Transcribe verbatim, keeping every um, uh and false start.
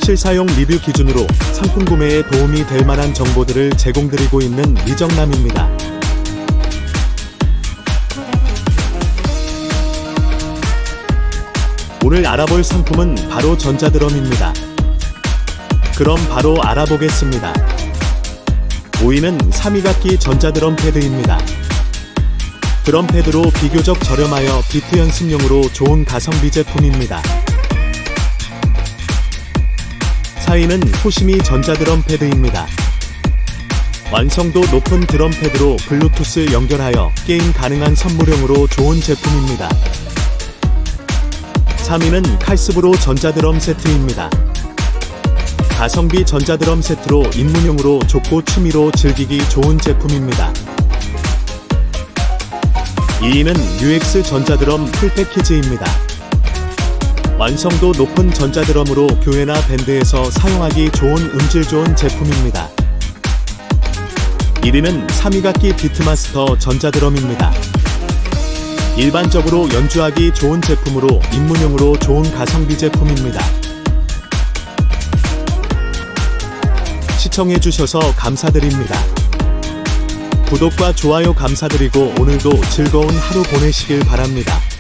실사용 리뷰 기준으로 상품 구매에 도움이 될 만한 정보들을 제공드리고 있는 리정남입니다. 오늘 알아볼 상품은 바로 전자드럼입니다. 그럼 바로 알아보겠습니다. 오 위는 삼위각기 전자드럼 패드입니다. 드럼 패드로 비교적 저렴하여 비트 연습용으로 좋은 가성비 제품입니다. 사 위는 호시미 전자드럼 패드입니다. 완성도 높은 드럼 패드로 블루투스 연결하여 게임 가능한 선물용으로 좋은 제품입니다. 삼 위는 칼스브로 전자드럼 세트입니다. 가성비 전자드럼 세트로 입문용으로 좋고 취미로 즐기기 좋은 제품입니다. 이 위는 유엑스 전자드럼 풀패키지입니다. 완성도 높은 전자드럼으로 교회나 밴드에서 사용하기 좋은 음질 좋은 제품입니다. 일 위는 삼위각기 비트마스터 전자드럼입니다. 일반적으로 연주하기 좋은 제품으로 입문용으로 좋은 가성비 제품입니다. 시청해주셔서 감사드립니다. 구독과 좋아요 감사드리고 오늘도 즐거운 하루 보내시길 바랍니다.